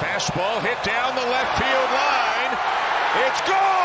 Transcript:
Fastball hit down the left field line. It's gone!